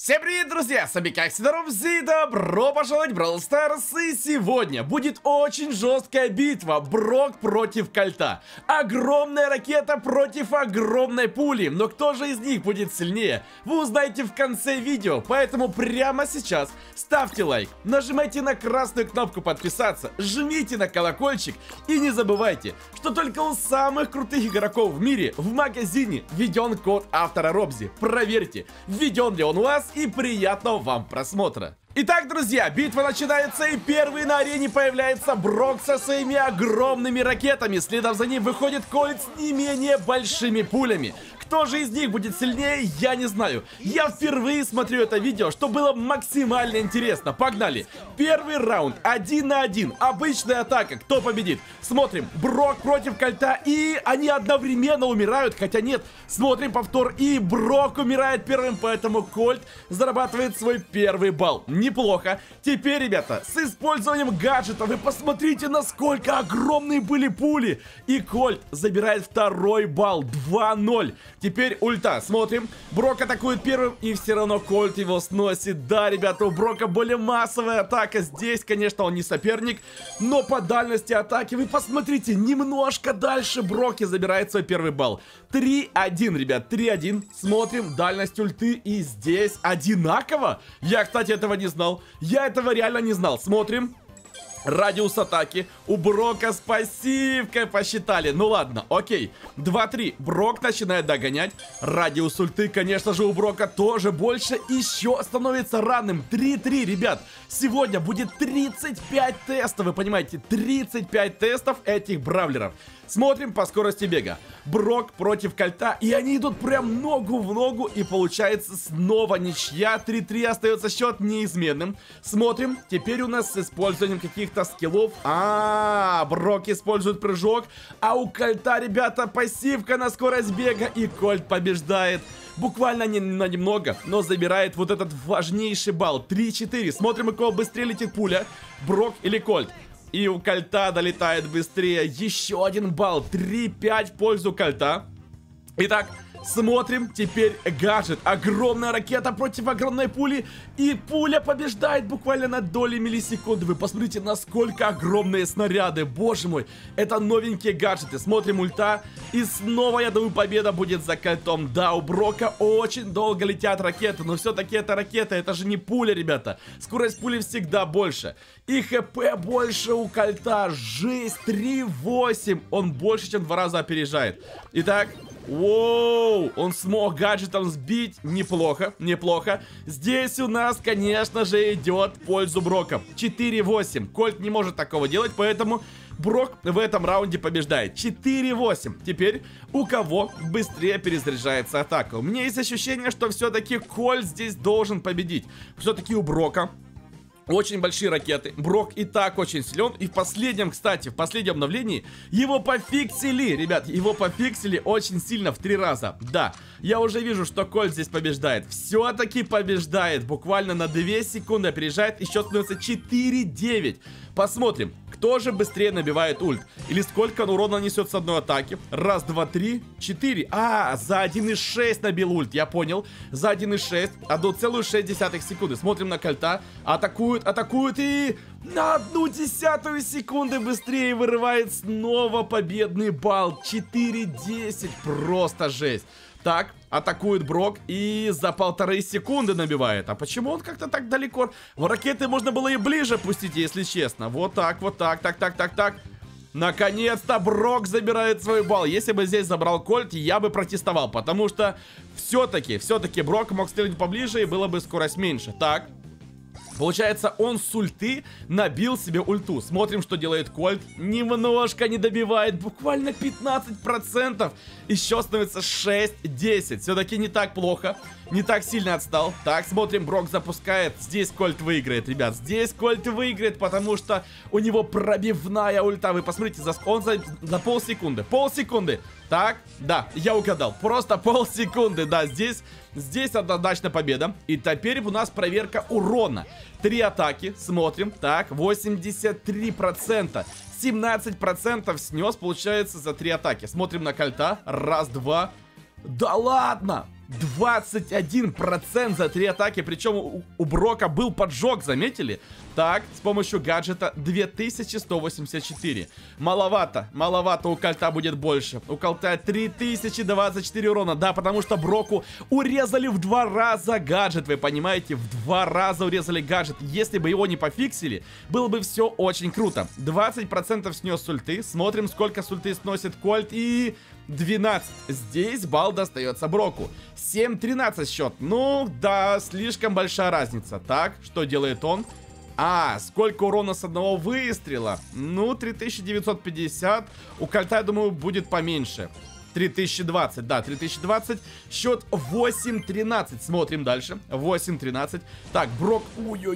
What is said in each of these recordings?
Всем привет, друзья! С вами как всегда Робзи, добро пожаловать в Brawl Stars. И сегодня будет очень жесткая битва. Брок против Кольта. Огромная ракета против огромной пули. Но кто же из них будет сильнее, вы узнаете в конце видео. Поэтому прямо сейчас ставьте лайк, нажимайте на красную кнопку подписаться, жмите на колокольчик и не забывайте, что только у самых крутых игроков в мире в магазине введен код автора Робзи. Проверьте, введен ли он у вас. И приятного вам просмотра. Итак, друзья, битва начинается, и первый на арене появляется Брок со своими огромными ракетами. Следом за ним выходит Кольт с не менее большими пулями. Кто же из них будет сильнее, я не знаю. Я впервые смотрю это видео, что было максимально интересно. Погнали. Первый раунд 1 на 1. Обычная атака. Кто победит? Смотрим. Брок против Кольта. И они одновременно умирают. Хотя нет. Смотрим повтор. И Брок умирает первым. Поэтому Кольт зарабатывает свой первый балл. Неплохо. Теперь, ребята, с использованием гаджетов. Вы посмотрите, насколько огромные были пули. И Кольт забирает второй балл. 2-0. Теперь ульта. Смотрим. Брок атакует первым, и все равно Кольт его сносит. Да, ребята, у Брока более массовая атака. Здесь, конечно, он не соперник, но по дальности атаки, вы посмотрите, немножко дальше Броки забирает свой первый балл. 3-1, ребят, 3-1. Смотрим, дальность ульты, и здесь одинаково. Я, кстати, этого не знал. Я этого реально не знал. Смотрим. Радиус атаки у Брока с пассивкой посчитали. Ну ладно, окей. 2-3. Брок начинает догонять. Радиус ульты, конечно же, у Брока тоже больше. Еще становится ранным. 3-3, ребят. Сегодня будет 35 тестов. Вы понимаете, 35 тестов этих бравлеров. Смотрим по скорости бега. Брок против Кольта. И они идут прям ногу в ногу. И получается снова ничья. 3-3, остается счет неизменным. Смотрим. Теперь у нас с использованием каких-то скиллов. Брок использует прыжок. А у Кольта, ребята, пассивка на скорость бега. И Кольт побеждает. Буквально на немного, но забирает вот этот важнейший балл. 3-4. Смотрим, у кого быстрее летит пуля. Брок или Кольт. И у Кольта долетает быстрее. Еще один балл. 3-5 в пользу Кольта. Итак, смотрим. Теперь гаджет. Огромная ракета против огромной пули. И пуля побеждает буквально на доли миллисекунды. Вы посмотрите, насколько огромные снаряды. Боже мой. Это новенькие гаджеты. Смотрим ульта. И снова, я думаю, победа будет за Кольтом. Да, у Брока очень долго летят ракеты. Но все-таки это ракета. Это же не пуля, ребята. Скорость пули всегда больше. И ХП больше у Кольта. Жесть. 3-8. Он больше, чем в 2 раза опережает. Итак... Воу, он смог гаджетом сбить. Неплохо, неплохо. Здесь у нас, конечно же, идет в пользу Брока. 4-8. Кольт не может такого делать, поэтому Брок в этом раунде побеждает. 4-8. Теперь у кого быстрее перезаряжается атака? У меня есть ощущение, что все-таки Кольт здесь должен победить. Все-таки у Брока очень большие ракеты. Брок и так очень силен. И в последнем, кстати, в последнем обновлении его пофиксили, ребят. Его пофиксили очень сильно в 3 раза. Да, я уже вижу, что Кольт здесь побеждает. Все-таки побеждает. Буквально на 2 секунды опережает. Еще становится 4-9. Посмотрим, кто же быстрее набивает ульт. Или сколько он урона несет с одной атаки. Раз, два, 3, 4. За 1,6 набил ульт, я понял. За 1,6, 1,6 секунды. Смотрим на Кольта. Атакуют и на 0,1 секунды быстрее вырывает снова победный балл. 4-10, просто жесть. Так, атакует Брок и за 1,5 секунды набивает. А почему он как-то так далеко? В ракеты можно было и ближе пустить, если честно. Вот так, так. Наконец-то Брок забирает свой балл. Если бы здесь забрал Кольт, я бы протестовал. Потому что все-таки Брок мог стрелять поближе и было бы скорость меньше. Так. Получается, он с ульты набил себе ульту. Смотрим, что делает Кольт. Немножко не добивает, буквально 15%. Еще становится 6-10. Все-таки не так плохо. Не так сильно отстал. Так, смотрим, Брок запускает. Здесь Кольт выиграет, ребят. Здесь Кольт выиграет, потому что у него пробивная ульта. Вы посмотрите, он за полсекунды. Полсекунды. Так, да, я угадал. Просто полсекунды, да, здесь однозначно победа. И теперь у нас проверка урона. 3 атаки, смотрим. Так, 83%. 17% снес, получается, за 3 атаки. Смотрим на Кольта. Раз, два. Да ладно! 21% за 3 атаки, причем у Брока был поджог, заметили? Так, с помощью гаджета 2184. Маловато, маловато, у Кольта будет больше. У Кольта 3024 урона, да, потому что Броку урезали в 2 раза гаджет, вы понимаете? В 2 раза урезали гаджет. Если бы его не пофиксили, было бы все очень круто. 20% снес с ульты, смотрим, сколько с ульты сносит Кольт, и... 12. Здесь балл достается Броку. 7-13 счет. Ну, да, слишком большая разница. Так, что делает он? Сколько урона с одного выстрела? Ну, 3950. У Кольта, я думаю, будет поменьше. 3020, да, 3020. Счет 8-13. Смотрим дальше. 8-13. Так, Брок.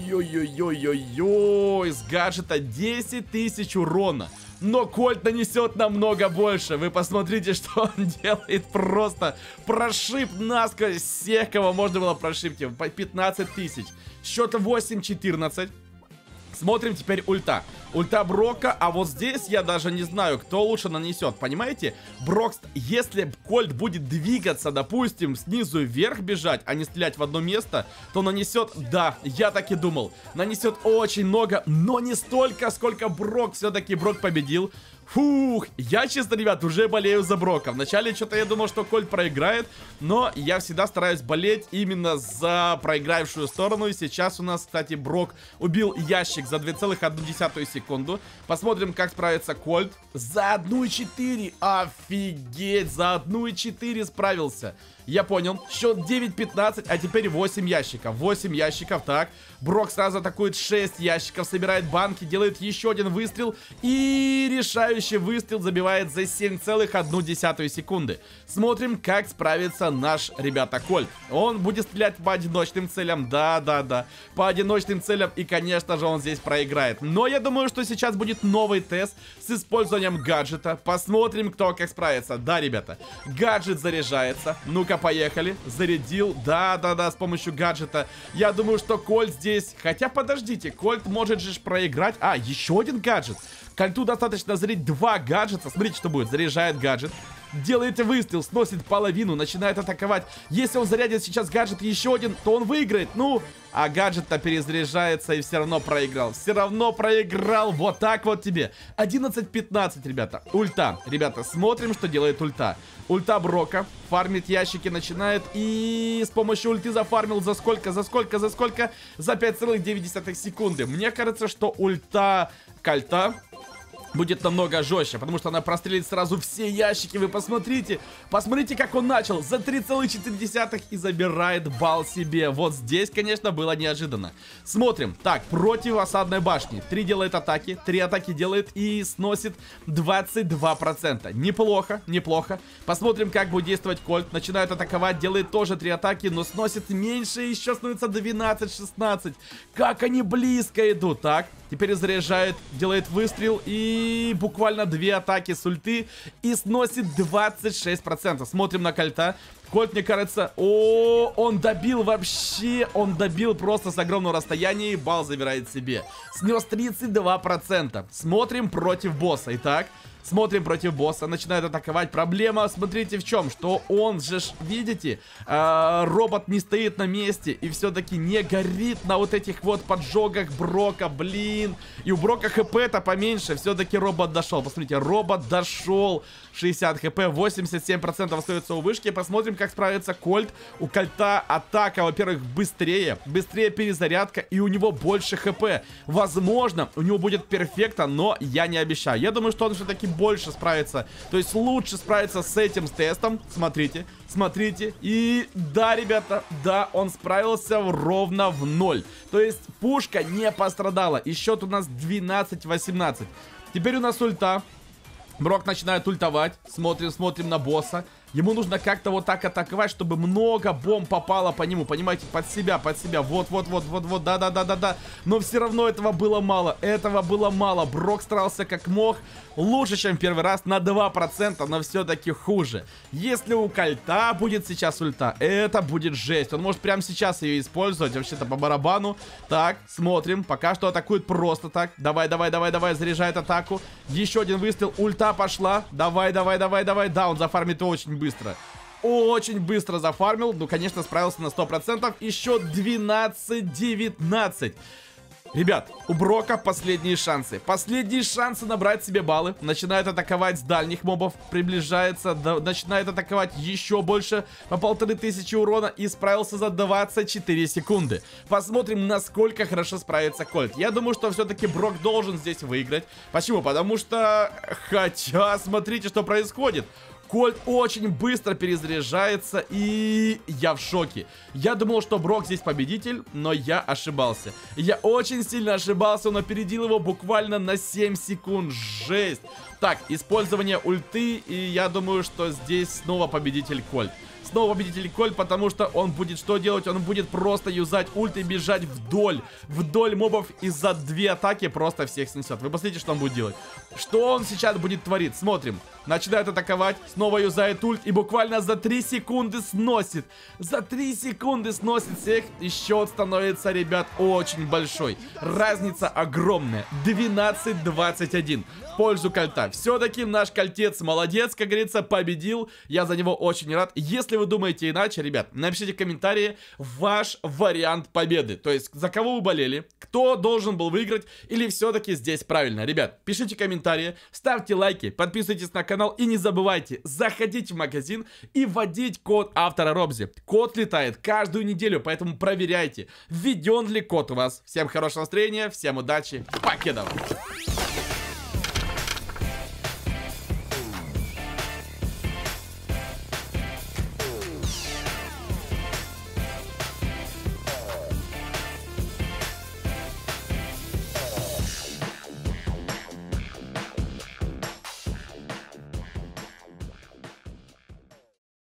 Ой-ой-ой-ой-ой-ой-ой. С гаджета 10 тысяч урона. Но Кольт нанесет намного больше. Вы посмотрите, что он делает. Просто прошиб насквозь всех, кого можно было прошибить. По 15 тысяч. Счет 8-14. Смотрим теперь ульта. Ульта Брока, а вот здесь я даже не знаю, кто лучше нанесет. Понимаете? Брок, если Кольт будет двигаться, допустим, снизу вверх бежать, а не стрелять в одно место, то нанесет, да, я так и думал, нанесет очень много, но не столько, сколько Брок. Все-таки Брок победил. Фух, я, честно, ребят, уже болею за Брока. Вначале что-то я думал, что Кольт проиграет, но я всегда стараюсь болеть именно за проигравшую сторону. И сейчас у нас, кстати, Брок убил ящик за 2,1 секунду. Посмотрим, как справится Кольт. За 1,4. Офигеть, за 1,4 справился. Я понял. Счет 9-15, а теперь 8 ящиков. 8 ящиков, так. Брок сразу атакует 6 ящиков, собирает банки, делает еще один выстрел. И решающий выстрел забивает за 7,1 секунды. Смотрим, как справится наш, ребята, Кольт. Он будет стрелять по одиночным целям. Да. По одиночным целям. И, конечно же, он здесь проиграет. Но я думаю, что сейчас будет новый тест с использованием гаджета. Посмотрим, кто как справится. Да, ребята. Гаджет заряжается. Ну-ка, поехали. Зарядил. Да, с помощью гаджета. Я думаю, что Кольт здесь... Хотя, подождите, Кольт может же проиграть. Еще один гаджет. Кольту достаточно зарядить 2 гаджета. Смотрите, что будет. Заряжает гаджет. Делает выстрел, сносит половину, начинает атаковать. Если он зарядит сейчас гаджет еще один, то он выиграет. Ну, а гаджет-то перезаряжается и все равно проиграл. Все равно проиграл. Вот так вот тебе. 11-15, ребята. Ульта. Ребята, смотрим, что делает ульта. Ульта Брока. Фармит ящики начинает. И с помощью ульты зафармил за сколько? За 5,9 секунды. Мне кажется, что ульта Кольта будет намного жестче, потому что она прострелит сразу все ящики. Вы посмотрите. Посмотрите, как он начал. За 3,4 и забирает балл себе. Вот здесь, конечно, было неожиданно. Смотрим. Так, против осадной башни. 3 делает атаки. 3 атаки делает и сносит 22%. Неплохо, неплохо. Посмотрим, как будет действовать Кольт. Начинает атаковать, делает тоже 3 атаки, но сносит меньше. Еще становится 12-16. Как они близко идут. Так, теперь заряжает, делает выстрел и буквально 2 атаки с ульты и сносит 26%. Смотрим на Кольта. Кольт, мне кажется, он добил вообще, он добил просто с огромного расстояния и балл забирает себе. Снес 32%. Смотрим против босса. Итак, смотрим против босса, начинает атаковать. Проблема, смотрите, в чем, что он же, видите, робот не стоит на месте и все-таки не горит на вот этих вот поджогах Брока, блин. И у Брока хп-то поменьше, все-таки робот дошел. Посмотрите, робот дошел. 60 хп, 87% остается у вышки. Посмотрим, как справится Кольт. У Кольта атака, во-первых, быстрее перезарядка, и у него больше хп. Возможно, у него будет перфекта, но я не обещаю. Я думаю, что он все-таки больше справится, то есть лучше справится с этим тестом. Смотрите, смотрите. И да, ребята, да, он справился ровно в 0. То есть пушка не пострадала. И счет у нас 12-18. Теперь у нас ульта. Брок начинает ультовать. Смотрим на босса. Ему нужно как-то вот так атаковать, чтобы много бомб попало по нему. Понимаете, под себя. Вот. Да. Но все равно этого было мало. Брок старался как мог. Лучше, чем в первый раз, на 2%, но все-таки хуже. Если у Кольта будет сейчас ульта, это будет жесть. Он может прямо сейчас ее использовать, вообще-то по барабану. Так, смотрим. Пока что атакует просто так. Давай. Заряжает атаку. Еще один выстрел. Ульта пошла. Давай. Да, он зафармит очень быстро. очень быстро зафармил. Ну, конечно, справился на 100%. Еще 12-19. Ребят, у Брока последние шансы. Последние шансы набрать себе баллы. Начинает атаковать с дальних мобов. Приближается, начинает атаковать еще больше. По 1500 урона. И справился за 24 секунды. Посмотрим, насколько хорошо справится Кольт. Я думаю, что все-таки Брок должен здесь выиграть. Почему? Потому что... Хотя, смотрите, что происходит. Кольт очень быстро перезаряжается, и я в шоке. Я думал, что Брок здесь победитель, но я ошибался. Я очень сильно ошибался, он опередил его буквально на 7 секунд. Жесть. Так, использование ульты, и я думаю, что здесь снова победитель Кольт. Снова победитель Кольт, потому что он будет что делать? Он будет просто юзать ульт и бежать вдоль мобов, и за 2 атаки просто всех снесет. Вы посмотрите, что он будет делать. Что он сейчас будет творить? Смотрим. Начинает атаковать, снова юзает ульт и буквально за 3 секунды сносит. За 3 секунды сносит всех, и счет становится, ребят, очень большой. Разница огромная. 12-21 в пользу Кольта. Все-таки наш Кольтец молодец, как говорится, победил. Я за него очень рад. Если вы думаете иначе, ребят, напишите в комментарии ваш вариант победы. То есть, за кого вы болели, кто должен был выиграть, или все-таки здесь правильно. Ребят, пишите комментарии, ставьте лайки, подписывайтесь на канал и не забывайте, заходить в магазин и вводить код автора Робзи. Код летает каждую неделю, поэтому проверяйте, введен ли код у вас. Всем хорошего настроения, всем удачи, покедов!